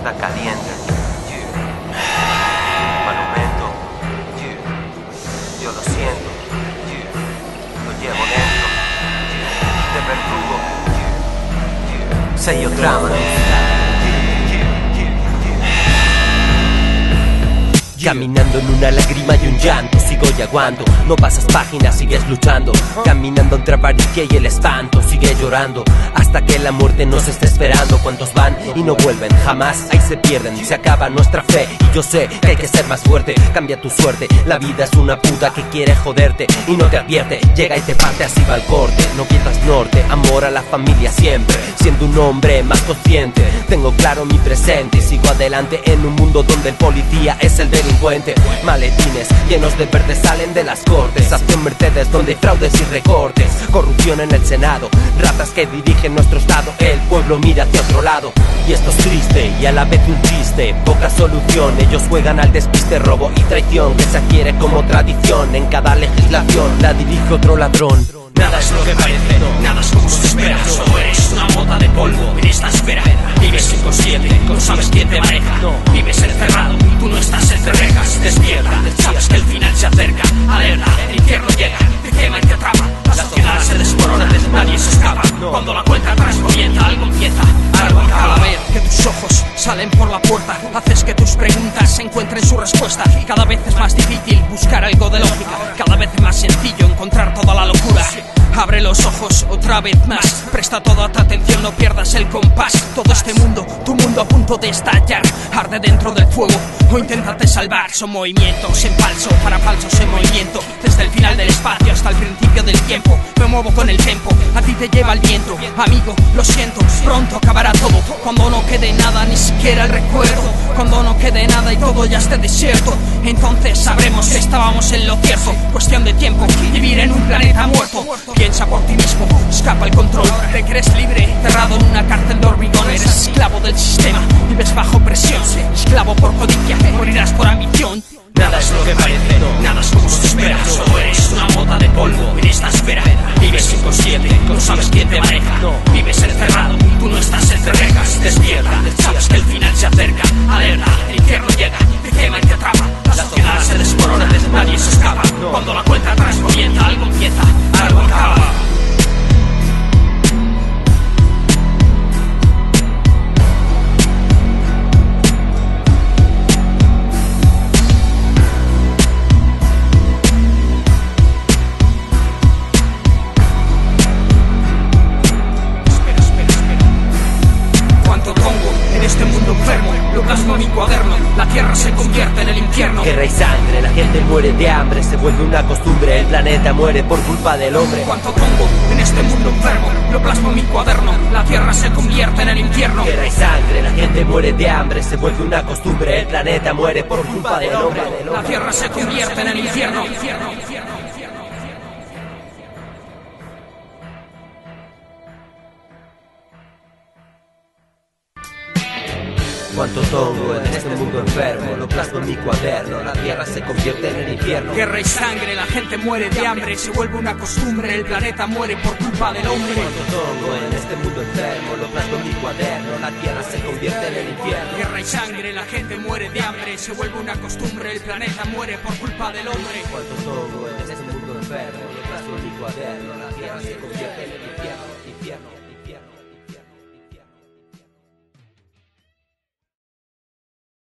está caliente. Monumento. Yo lo siento. Lo llevo dentro. De verdugo. Sello drama. Caminando en una lágrima y un llanto, sigo yaguando. No pasas páginas, sigues luchando. Caminando entre avaricia y el espanto, sigue llorando hasta que la muerte nos esté esperando. Cuantos van y no vuelven, jamás ahí se pierden. Se acaba nuestra fe y yo sé que hay que ser más fuerte. Cambia tu suerte, la vida es una puta que quiere joderte y no te advierte. Llega y te parte, así va el corte. No pierdas norte, amor a la familia siempre. Siendo un hombre más consciente, tengo claro mi presente y sigo adelante en un mundo donde el policía es el delincuente. Maletines llenos de verde salen de las cortes. Acción Mercedes donde hay fraudes y recortes. Corrupción en el Senado, ratas que dirigen nuestro estado. El pueblo mira hacia otro lado y esto es triste y a la vez un chiste. Poca solución, ellos juegan al despiste, robo y traición que se adquiere como tradición en cada legislación. La dirige otro ladrón. Nada es lo que parece, nada es como se espera. Solo eres una mota de polvo en esta espera. Vives inconsciente, no sabes quién te maneja. Vives encerrado, tú no estás entre rejas. Despierta, sabes que el final se acerca. Alerta, el infierno llega, te quema y te atrapa. La sociedad se desmorona, nadie se escapa. Cuando la cuenta atrás comienza, algo empieza, algo acaba. Cada vez que tus ojos salen por la puerta, haces que tus preguntas encuentren su respuesta. Cada vez es más difícil buscar algo de lógica. Cada vez es más sencillo encontrar toda la locura. Abre los ojos otra vez más, presta toda tu atención, no pierdas el compás. Todo este mundo, tu mundo a punto de estallar, arde dentro del fuego o inténtate salvar. Son movimientos en falso, para falsos en movimiento. Desde el final del espacio hasta el principio del tiempo, me muevo con el tempo, a ti te lleva el viento. Amigo, lo siento, pronto acabará todo. Cuando no quede nada, ni siquiera el recuerdo. Cuando no quede nada y todo ya esté desierto, entonces sabremos que estábamos en lo cierto. Cuestión de tiempo, vivir en un planeta muerto. Piensa por ti mismo, escapa el control. Te crees libre, encerrado en una cárcel de hormigón. Eres esclavo del sistema, vives bajo presión. Esclavo por codicia, morirás por ambición. Nada es lo que parece, nada es como se espera. Solo eres una mota de polvo en esta espera. Vives inconsciente, no sabes quién te maneja. Vives encerrado, tú no estás entre rejas. Despierta, sabes que el final se acerca. Alerta, el infierno llega, te quema y te atrapa. La sociedad se desmorona, nadie se escapa. Cuando la cuenta atrás comienza, algo empieza, algo acaba. Lo plasmo en mi cuaderno, la tierra se convierte en el infierno. Guerra y sangre, la gente muere de hambre, se vuelve una costumbre, el planeta muere por culpa del hombre. Cuánto tongo en este mundo enfermo, lo plasmo en mi cuaderno, la tierra se convierte en el infierno. Guerra y sangre, la gente muere de hambre, se vuelve una costumbre, el planeta muere por culpa del hombre. La tierra se convierte en el infierno. Cuánto tongo en este mundo enfermo, lo plasmo en mi cuaderno, la tierra se convierte en el infierno. Guerra y sangre, la gente muere de hambre, se vuelve una costumbre, el planeta muere por culpa del hombre. Cuánto tongo en este mundo enfermo, lo plasmo en mi cuaderno, la tierra se convierte en el infierno. Guerra y sangre, la gente muere de hambre, se vuelve una costumbre, el planeta muere por culpa del hombre. Cuánto tongo en este mundo enfermo, lo plasmo en mi cuaderno, la tierra se convierte en el infierno.